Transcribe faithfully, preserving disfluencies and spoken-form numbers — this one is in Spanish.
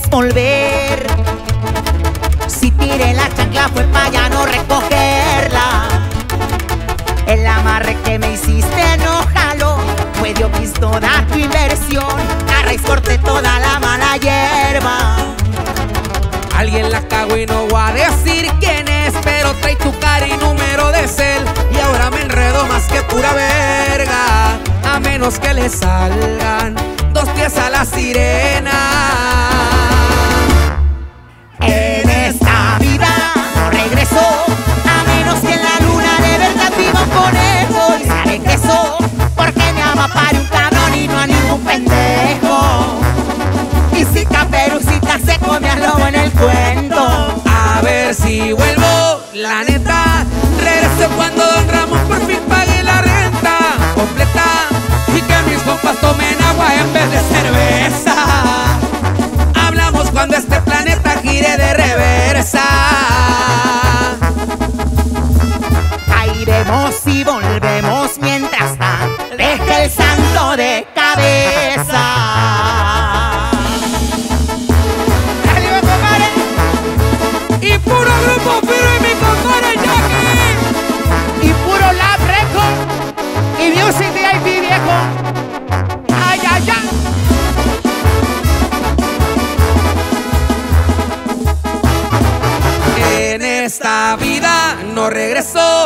volver. Si tiré la chancla fue pa' ya no recogerla. El amarre que me hiciste no jaló, fue de opis toda tu inversión. A raíz corté toda la mala hierba. Alguien la cagó y no voy a decir quién es, pero trae tu cara y número de cel. Y ahora me enredo más que pura verga, a menos que le salgan dos pies a la sirena. En esta vida no regreso, a menos que en la luna de verdad viva un conejo. Y sabe que eso, porque me ama para un cabrón y no a ningún pendejo. Y si Caperucita se come al lobo en el cuento. A ver si vuelvo, la neta, regreso cuando Don Ramón por fin pague la renta completa y que mis compas tomen agua en vez de cerveza. Hablamos cuando este planeta gire de reversa. Ahí iremos y volvemos, mientras tanto deje el santo de cabeza. Y puro grupo firme, mi compadre Jackie. Y puro Lab Record y Music V I P, viejo. Ay, ay, ay. En esta vida no regreso,